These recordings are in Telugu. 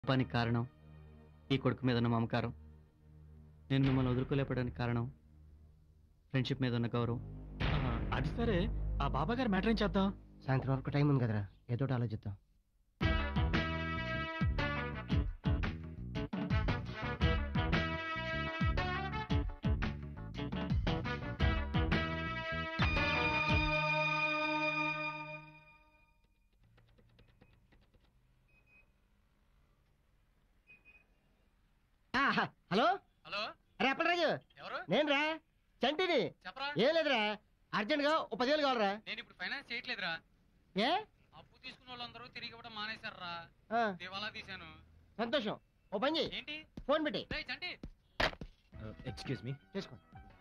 కోపానికి కారణం ఈ కొడుకు మీద ఉన్న మమకారం. నేను మిమ్మల్ని వదులుకోలేపడానికి కారణం ఫ్రెండ్షిప్ మీద ఉన్న గౌరవం. అది సరే, ఆ బాబా గారి మ్యాటర్ ఏం చేద్దాం? సాయంత్రం వరకు టైం ఉంది కదరా, ఏదో ఒకటి ఆలోచిద్దాం. హలో హలో, అరే అప్పలరాజు, ఎవరు? నేను రా చంటిని. చెప్పరా. ఏం లేదురా, అర్జెంట్ గా 10,000 కావాలరా. నేను ఇప్పుడు ఫైనాన్స్ చేయట్లేదురా. ఏ అప్పు తీసుకున్న వాళ్ళందరూ తిరిగి ఇవ్వడం మానేశారా. ఆ, దివాలా తీశాను. సంతోషం. ఓ పని చెయ్యి, ఏంటి? ఫోన్ పెట్టి రేయ్ చంటి. Excuse me. చేసుకో.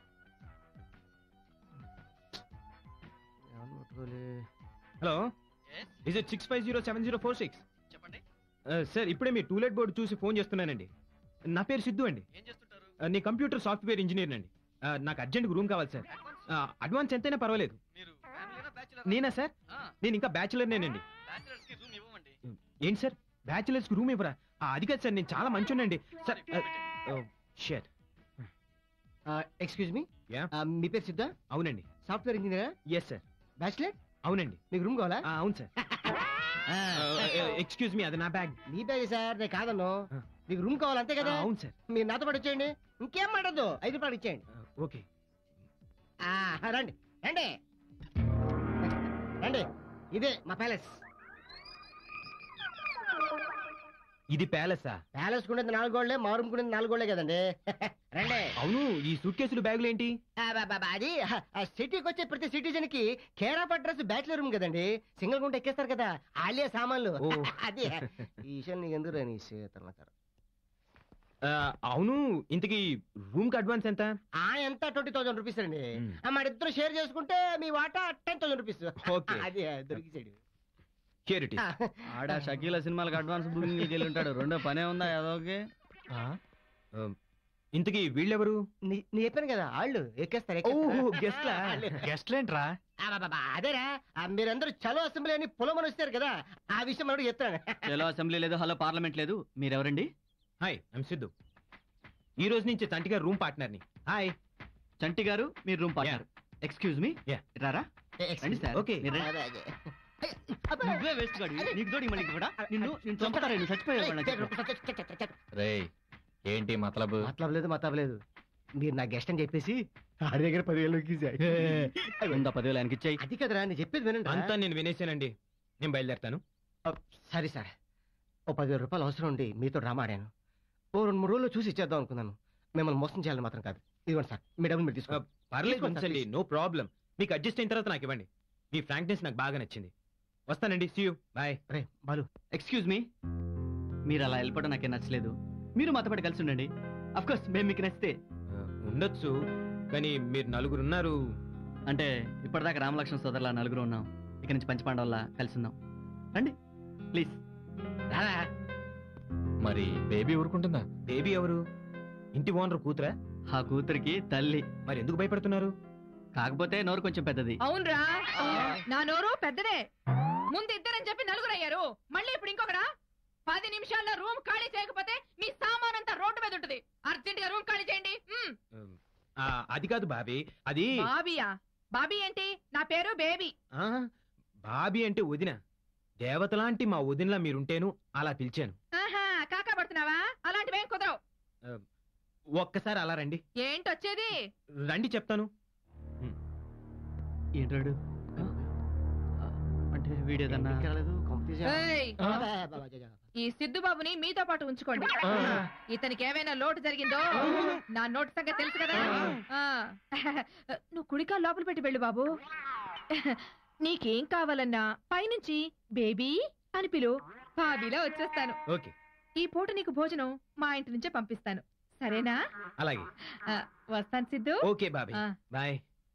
హలో, Yes, ఇస్ ఇట్ 650704 చెప్పండి. సార్ ఇప్పుడే మీ టూలెట్ బోర్డు చూసి ఫోన్ చేస్తున్నానండి. నా పేరు సిద్ధు అండి. ఏం చేస్తుంటారు? నేను కంప్యూటర్ సాఫ్ట్వేర్ ఇంజనీర్ అండి. నాకు అర్జెంట్ రూమ్ కావాలి సార్. అడ్వాన్స్ ఎంతైనా పర్వాలేదు. మీరు ఫ్యామిలీనా బ్యాచులర్? నేనా సార్? నేను ఇంకా బ్యాచులర్ నేనండి. బ్యాచులర్స్ కి రూమ్ ఇవ్వమండి. ఏంటి సార్, బ్యాచులర్స్ కి రూమ్ ఇవ్వరా? అది కాదు సార్, నేను చాలా మంచోనండి సార్. షేర్. ఎక్స్క్యూజ్ మీ, యా, మీ పేరు సిద్ధా? అవునండి. సాఫ్ట్వేర్ ఇంజనీరా? Yes sir. బ్యాచిలర్? అవునండి. మీకు రూమ్ కావాలా? అవును సార్. ఎక్స్క్యూజ్ మీ, అది నా బ్యాగ్. మీ బ్యాగ్ సార్, నేను కాదన్ను. ఆ. మీకు రూమ్ కావాలి అంతే కదా? అవును సార్. మీరు నాతో పాటు ఇచ్చేయండి, ఇంకేం మాట్లాడద్దు, 5 రూపాయలు ఇచ్చేయండి. ఓకే. రండి రండి రండి, ఇదే మా ప్యాలెస్. ఇది ప్యాలెసా? ప్యాలెస్ కుండేది 4 గోళ్లే, మా రూమ్ కుండేది 4 గోళ్లే కదండి. రండి. అవును, ఈ సూట్ కేసులు బ్యాగులు ఏంటి? అది సిటీకి వచ్చే ప్రతి సిటిజన్ కి care of address bachelor room కదండి. సింగిల్ గుంట ఎక్కేస్తారు కదా, ఆలే సామాన్లు. ఓ. అదే ఈ విషయం నీకు ఎందుకు రాని శీతలకర. అవును, ఇంతకీ రూమ్ కి అడ్వాన్స్ ఎంత? ఎంత 20,000 రూపీస్ అండి. మ్. మరిద్దరు షేర్ చేసుకుంటే మీ వాటా 10,000 రూపీస్. ఓకే. అది దొరికిసాడు. Here it is. ఆడ షకీల సినిమాలకు అడ్వాన్స్ బుకింగ్ నీకు వెళ్ళి ఉంటాడు. రెండో పనే ఉందా ఏదోకి? ఇంతకీ వీళ్ళెవరు? నీ చెప్పాను కదా, వాళ్ళు ఎక్కేస్తారు. గెస్ట్లా? గెస్ట్లేంట్రా? అదేరా, మీరందరూ చలో అసెంబ్లీ అని పొలమని వస్తారు కదా, ఆ విషయం మనకు చెప్తాను. చలో అసెంబ్లీ లేదు, హలో పార్లమెంట్ లేదు. మీరెవరండి? Hi, I'm Siddhu. ఈ రోజు నుంచి చంటి గారు రూమ్ పార్ట్నర్ ని. హాయ్. చంటి గారు, మీరు room partner. Excuse me, Yeah. రారా. రండి సార్. Okay. మీరు రండి. అదే. నువ్వే వేస్ట్ గాడు, నీకు తోడి మళ్ళీ కూడా నిన్ను చంపుతారా? నువ్వు చచ్చిపోయావు. రేయ్, ఏంటి మతలబు? మతలబ్ లేదు. మీరు నా గెస్ట్ అని చెప్పేసి ఆడి దగ్గర 10,000 ఉందా 10,000 ఆయనకి ఇచ్చాయి. అది కదరా, నేను చెప్పేది వినండి. అంతా నేను వినేసానండి, నేను బయలుదేరుతాను. సరే సార్, ఓ 10,000 రూపాయలు అవసరం ఉండి మీతో డ్రామా ఆడాను. ఓ 2-3 రోజుల్లో చూసి ఇచ్చేద్దాం అనుకున్నాను. మిమ్మల్ని మోసం చేయాలని మాత్రం కాదు. ఇదిగోండి సార్, మీ డబ్బులు మీరు తీసుకో. పర్లేదు ఉంచండి, నో ప్రాబ్లం. మీకు అడ్జస్ట్ అయిన తర్వాత నాకు ఇవ్వండి. మీ ఫ్రాంక్నెస్ నాకు బాగా నచ్చింది. వస్తానండి, సీ యూ, బాయ్. రే బాలు, ఎక్స్క్యూజ్ మీ, మీరు అలా వెళ్ళిపోవడం నాకేం నచ్చలేదు. మీరు మాతో పాటు కలిసి ఉండండి. అఫ్ కోర్స్ మేము మీకు నచ్చితే. ఉండొచ్చు, కానీ మీరు 4 ఉన్నారు. అంటే ఇప్పటిదాకా రామలక్ష్మణ సోదరులా 4 ఉన్నాం. ఇక నుంచి పంచపాండవుల్లా కలిసి ఉందాం. రండి ప్లీజ్. రారా. మరి బేబీ ఊరుకుంటుందా? బేబీ ఎవరు? ఇంటి ఓనర్ కూతురా? ఆ కూతురికి తల్లి. మరి ఎందుకు భయపడుతున్నారు? కాకపోతే నోరు కొంచెం పెద్దది. అవునరా, నా నోరు పెద్దదే. ముందు ఇద్దరని చెప్పి 4 అయ్యారు, మళ్ళీ ఇప్పుడు ఇంకొకడా? 10 నిమిషాల్లో రూమ్ ఖాళీ చేయకపోతే మీ సామాన్ అంతా రోడ్డు మీద ఉంటుంది. అర్జెంట్ గా రూమ్ ఖాళీ చేయండి. అది కాదు బాబీ, అది బాబీయా? బాబీ ఏంటి? నా పేరు బేబీ. ఆ, బాబీ అంటే వదిన. దేవతలాంటి మా వదినలా మీరుంటేను అలా పిలిచాను. ఆహా, కాకా పడుతున్నావా? అలాంటివేం కుదరవు. ఒక్కసారి అలా రండి. ఏంటొచ్చేది? రండి చెప్తాను. ఏంటాడు అంటే వీడేదన్నా ఏయ్, ఈ సిద్ధుబాబుని మీతో పాటు ఉంచుకోండి. ఇతనికి ఏమైనా లోటు జరిగిందో నా నోటు సంగతి తెలుసు కదా. నువ్వు కుడికా లోపల పెట్టి వెళ్ళు బాబు. నీకేం కావాలన్నా పైనుంచి బేబీ అని పిలు, బాబీలో వచ్చేస్తాను. ఓకే. ఈ పూట నీకు భోజనం మా ఇంటి నుంచే పంపిస్తాను, సరేనా? అలాగే. వస్తాను సిద్ధు. Okay Bobby, bye.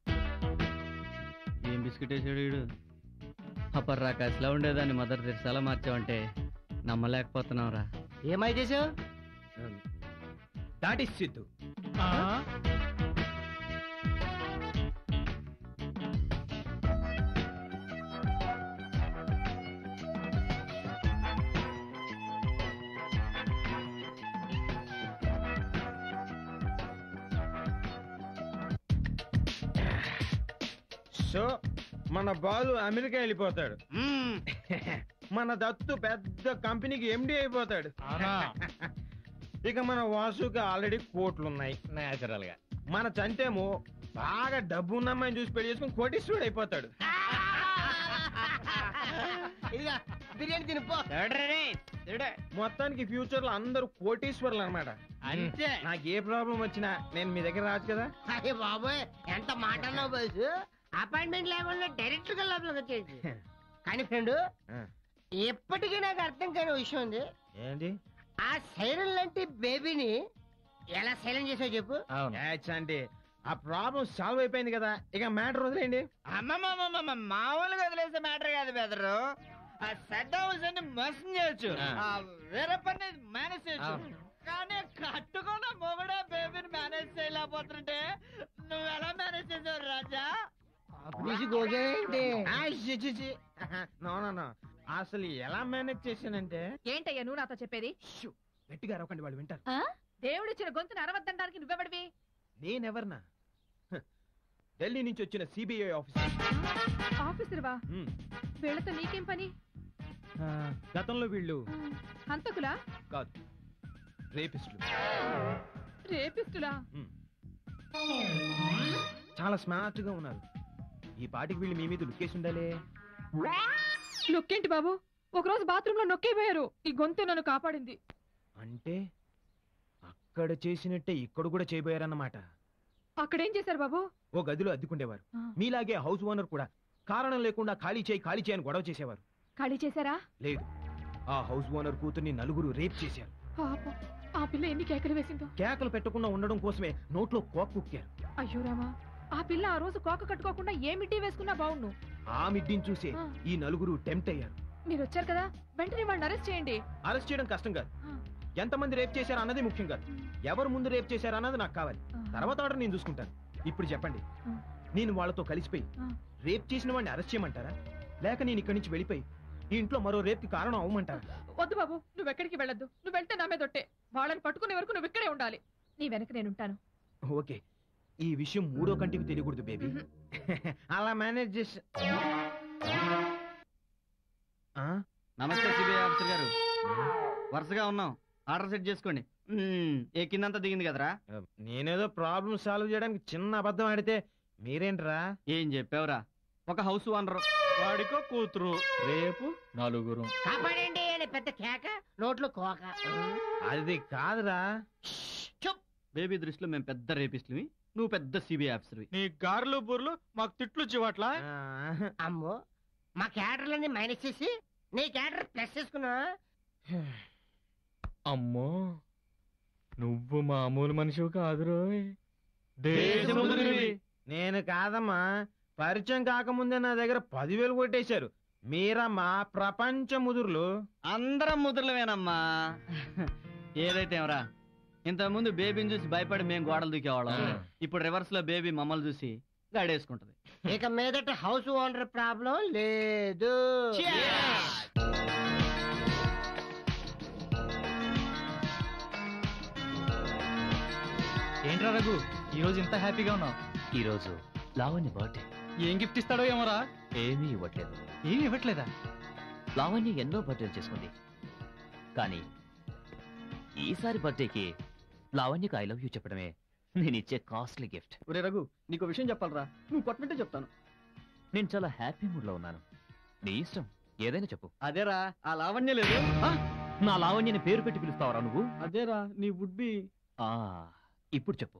ఏం బిస్కెట్ వేసాడు వీడు? అప్పర్ రాకాశలా ఉండేదాన్ని మదర్ తెరిసాలా మార్చావంటే నమ్మలేకపోతున్నావురా. ఏమై చేసావు? That is Siddhu. సో మన బాలు అమెరికా వెళ్ళిపోతాడు మన దత్తు పెద్ద కంపెనీకి ఎండి అయిపోతాడు ఇక మన వాసుకి ఆల్రెడీ కోట్లు ఉన్నాయి నేచురల్ గా. మన చంటేమో బాగా డబ్బు ఉన్నమ్మని చూసి పెళ్లి చేసుకుని కోటీశ్వరుడు అయిపోతాడు. ఇదిగా బిర్యానీ తినిపో. మొత్తానికి ఫ్యూచర్ లో అందరూ కోటీశ్వరులు అన్నమాట. అంతే. నాకు ఏ ప్రాబ్లం వచ్చినా నేను మీ దగ్గర రావచ్చు కదా. అయ్యే బాబోయ్ ఎంత మాట అన్నావు బాసు. అపాయింట్మెంట్ లేకుండా డైరెక్ట్ గా లోపలికి వచ్చేది. కానీ ఫ్రెండ్ ఆ. ఎప్పటికీ నాకు అర్థం కాని విషయం ఉంది. ఏంటి ఆ సైరన్ లాంటి బేబీని ఎలా సైలెంట్ చేసావు చెప్పు. అవును. అంటే ఆ ప్రాబ్లం సాల్వ్ అయిపోయింది కదా, ఇక మ్యాటర్ వదిలేయండి. అమ్మమ్మ మామూలుగా వదిలేసే మ్యాటర్ కాదు బెదరు. ఆ సెట్ హౌస్ అన్ని మోసం చేయొచ్చు, ఆ వేరే పని మేనేజ్ చేయొచ్చు. కానీ కట్టుకున్న మొగుడే బేబీని మేనేజ్ చేయలేకపోతుంటే నువ్వు ఎలా మేనేజ్ చేసావు రాజా? తీసి గోగేంటి? ఆ, ఛీ, ఛీ, ఛీ. No, no, no. అసలు ఎలా మేనేజ్ చేశానంటే ఏంటయ్యా నువ్వు నాతో చెప్పేది? షూ, గట్టిగా అరవకండి, వాళ్ళు వింటారు. దేవుడిచ్చిన గొంతుని అరవద్దండానికి నువ్వెవడివి? నేనెవర్నా? ఢిల్లీ నుంచి వచ్చిన సిబిఐ ఆఫీసర్. ఆఫీసర్వా? వీళ్ళతో నీకేం పని? గతంలో వీళ్ళు హంతకులా? కాదు, రేపిస్టులు. రేపిస్తులా? చాలా స్మార్ట్ గా ఉన్నారు. ఈ పాటికి వీళ్ళు మీ మీద లుక్కేసి ఉండాలి. నొక్కేంటి బాబు? ఒకరోజు బాత్రూమ్ లో నొక్కేపోయారు. ఈ గొంతు నన్ను కాపాడింది. అంటే అక్కడ చేసినట్టే ఇక్కడ కూడా చేయబోయారన్నమాట. అక్కడేం చేశారు బాబు? ఓ గదిలో అద్దెకుండేవారు. మీలాగే హౌస్ ఓనర్ కూడా కారణం లేకుండా ఖాళీ చేయి అని గొడవ చేసేవారు. ఖాళీ చేశారా? లేదు, ఆ హౌస్ ఓనర్ కూతుర్ని నలుగురు రేప్ చేశారు. పాపం, ఆ పిల్ల ఎన్ని కేకలు వేసిందో. కేకలు పెట్టకుండా ఉండడం కోసమే నోట్లో కోక్ కుక్కారు. అయ్యో రామా, ఆ పిల్ల ఆ రోజు కోక కట్టుకోకుండా ఏ మిడ్డీ వేసుకున్నా బావును. ఆ మిడ్డిని చూసే ఈ నలుగురు టెంప్ట్ అయ్యారు. మీరు వచ్చారు కదా, వెంటనే వాళ్ళని అరెస్ట్ చేయండి. అరెస్ట్ చేయడం కష్టం కాదు, ఎంతమంది రేప్ చేశారు అన్నది ముఖ్యం కాదు. ఎవరు ముందు రేప్ చేశారు అన్నది నాకు కావాలి. తర్వాత ఆర్డర్ నేను చూసుకుంటాను. ఇప్పుడు చెప్పండి, నేను వాళ్ళతో కలిసిపోయి రేప్ చేసిన వాడిని అరెస్ట్ చేయమంటారా, లేక నేను ఇక్కడి నుంచి వెళ్ళిపోయి ఈ ఇంట్లో మరో రేప్కి కారణం అవ్వమంటారా? వద్దు బాబు, నువ్వు ఎక్కడికి వెళ్ళొద్దు. నువ్వు వెళ్తే నా మీద ఒట్టే. వాళ్ళని పట్టుకునే వరకు నువ్వు ఇక్కడే ఉండాలి. నీ వెనక నేనుంటాను. ఓకే, ఈ విషయం మూడో కంటికి తెలియకూడదు బేబీ. అలా మేనేజ్ చేసి. నమస్తే సిబిఐ ఆఫీసర్ గారు, వరుసగా ఉన్నాం. ఆర్డర్ సెట్ చేసుకోండి. ఏ కిందంతా దిగింది కదరా? నేనేదో ప్రాబ్లం సాల్వ్ చేయడానికి చిన్న అబద్ధం ఆడితే మీరేంట్రా? ఏం చెప్పావురా? ఒక హౌస్ ఓనర్, వాడికో కూతురు, రేపు నలుగురు. కాపాడండి అని పెద్ద కేక, నోట్లో కోక. అది కాదురా. బేబీ దృష్టిలో మేము పెద్ద రేపిస్టువి, నువ్వు పెద్ద సిబిఐ ఆఫీసర్వి. నీ గారులు బుర్లు మాకు తిట్లు చివట్లా. అమ్మో, మా క్యాడర్లన్నీ మైనస్ చేసి నీ క్యాడర్ ప్లస్ చేసుకున్నా. అమ్మో, నువ్వు మామూలు మనిషివి కాదురోయ్. దేశముదురివి. నేను కాదమ్మా, పరిచయం కాకముందే నా దగ్గర 10,000 కొట్టేశారు. మీరమ్మా ప్రపంచ ముదురులు. అందరం ముద్రలమేనమ్మా. ఏదైతే ఎవరా, ఇంతకుముందు బేబీని చూసి భయపడి మేము గోడలు దూకేవాళ్ళం. ఇప్పుడు రివర్స్ లో బేబీ మమ్మల్ని చూసి గడేసుకుంటది. ఇక మీదట హౌస్ ఓనర్ ప్రాబ్లం లేదు. ఏంట్రా రఘు, ఈ రోజు ఇంత హ్యాపీగా ఉన్నావు? ఈ రోజు లావణ్య బర్త్డే. ఏం గిఫ్ట్ ఇస్తాడో ఏమోరా. ఏమీ ఇవ్వట్లేదు. ఏమి ఇవ్వట్లేదా? లావణ్య ఎన్నో బర్త్డేలు చేసుకుంది, కానీ ఈసారి బర్త్డేకి లావణ్యకు ఐ లవ్ యూ చెప్పడమే నేను ఇచ్చే కాస్ట్లీ గిఫ్ట్. ఒరే రఘు, నీకు విషయం చెప్పాలరా, నువ్వు కొట్టమంటే చెప్తాను. నేను చాలా హ్యాపీ మూడ్ లో ఉన్నాను. నీ ఇష్టం, ఏదైనా చెప్పు. అదేరా, ఆ లావణ్య లేదు. నా లావణ్యని పేరు పెట్టి పిలుస్తావరా నువ్వు? అదేరా నీ వుడ్ బి. ఇప్పుడు చెప్పు.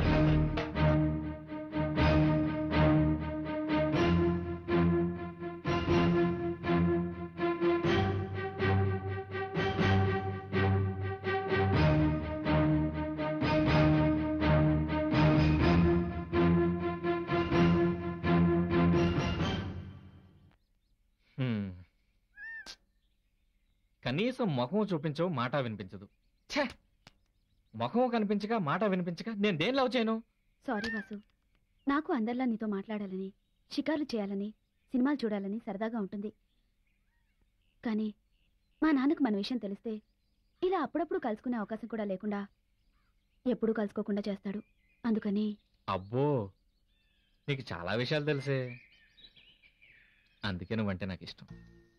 కనీసం ముఖం చూపించవు, మాట వినిపించదు. ఛే, ముఖం కనిపించక మాట వినిపించక నేను దేని లవ్ చేయను? సారీ వాసు, నాకు అందరిలా నీతో మాట్లాడాలని, షికార్లు చేయాలని, సినిమాలు చూడాలని సరదాగా ఉంటుంది. కానీ మా నాన్నకు మన విషయం తెలిస్తే ఇలా అప్పుడప్పుడు కలుసుకునే అవకాశం కూడా లేకుండా ఎప్పుడూ కలుసుకోకుండా చేస్తాడు. అందుకని. అబ్బో, నీకు చాలా విషయాలు తెలిసే. అందుకే నువ్వంటే నాకు ఇష్టం.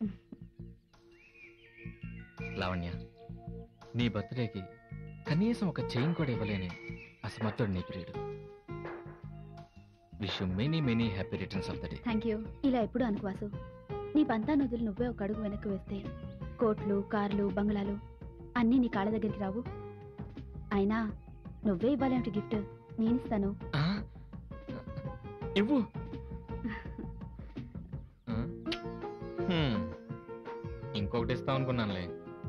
లావణ్య, నీ బర్త్డేకి కనీసం ఒక చైన్ కూడా ఇవ్వలేని అసమర్థుడు నీ ప్రియుడు. Wish you many many happy returns of the day. Thank you. ఇలా ఎప్పుడు అనుకు వాసు. నీ పంతా నదులు నువ్వే ఒక అడుగు వెనక్కి వేస్తే కోట్లు, కార్లు, బంగ్లాలు అన్నీ నీ కాళ్ళ దగ్గరికి రావు. అయినా నువ్వే ఇవ్వాలేమిటి గిఫ్ట్? నేనిస్తాను. ఇవ్వు. ఇంకొకటి ఇస్తాం అనుకున్నానులే.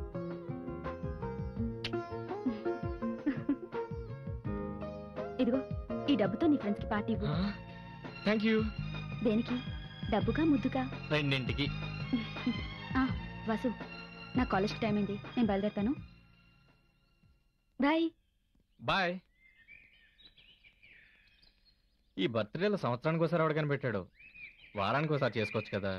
ఇదిగో ఈ డబ్బుతో నీ ఫ్రెండ్స్ కి పార్టీ ఇవ్వు. Thank you. దేనికి? డబ్బుగా ముద్దుగా? రెండింటికి. వాసు, నా కాలేజ్కి టైం అయింది, నేను బయలుదేరుతాను. బాయ్. బాయ్. ఈ బర్త్డేలో సంవత్సరానికి ఒకసారి ఎవడు కనిపెట్టాడు, వారానికి ఒకసారి చేసుకోవచ్చు కదా.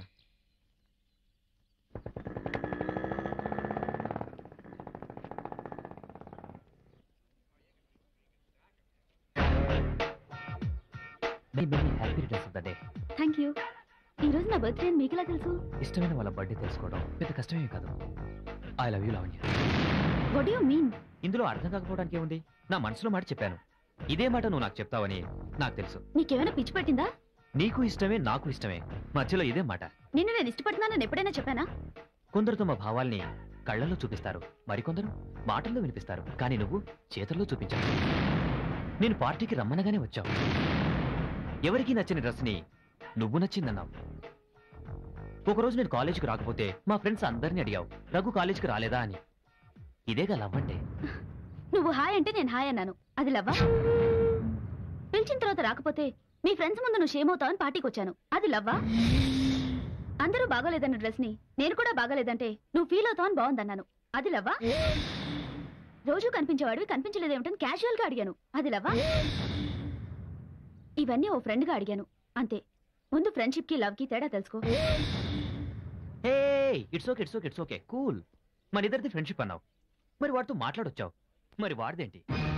Happy returns of the day. Thank you. ఈ రోజు నా బర్త్డే అని మీకెలా తెలుసు? ఇష్టమైన వాళ్ళ బర్త్డే తెలుసుకోవడం పెద్ద కష్టమే కాదు. I love you Lavanya. What do you mean? ఇందులో అర్థం కాకపోవడానికి ఏముంది? నా మనసులో మాట చెప్పాను. ఇదే మాట నువ్వు నాకు చెప్తావని నాకు తెలుసు. నీకేమైనా పిచ్చి పట్టిందా? నీకు ఇష్టమే, నాకు ఇష్టమే, మధ్యలో ఇదే మాట. నిన్ను నేను ఇష్టపడుతున్నానని ఎప్పుడైనా చెప్పానా? కొందరు తమ భావాల్ని కళ్ళల్లో చూపిస్తారు, మరికొందరు మాటల్లో వినిపిస్తారు. కానీ నువ్వు చేతుల్లో చూపించావు. నేను పార్టీకి రమ్మనగానే వచ్చావు. ఎవరికీ నచ్చని డ్రెస్ని నువ్వు నచ్చిందన్నావు. ఒకరోజు నేను కాలేజీకి రాకపోతే మా ఫ్రెండ్స్ అందరినీ అడిగావు, రఘు కాలేజీకి రాలేదా అని. ఇదేగా లవ్ అంటే. నువ్వు హాయ్ అంటే నేను హాయ్ అన్నాను, అది లవ్వా? పిలిచిన తర్వాత రాకపోతే మీ ఫ్రెండ్స్ ముందు నువ్వు షేమ్ అవుతావని పార్టీకి వచ్చాను, అది లవ్వా? అందరూ బాగోలేదన్న డ్రెస్ ని నేను కూడా బాగోలేదంటే నువ్వు ఫీల్ అవుతావని బాగుందన్నాను, అది లవ్వా? రోజు కనిపించేవాడివి కనిపించలేదేమిటని క్యాజువల్ గా అడిగాను, అది లవ్వా? ఇవన్నీ ఓ ఫ్రెండ్ గా అడిగాను అంతే. ముందు ఫ్రెండ్షిప్ కి లవ్ కి తేడా తెలుసుకో. It's okay cool. మన ఇద్దరిది ఫ్రెండ్షిప్ అన్నావు, మరి వాడితో మాట్లాడొచ్చావు, మరి వాడిదేంటి?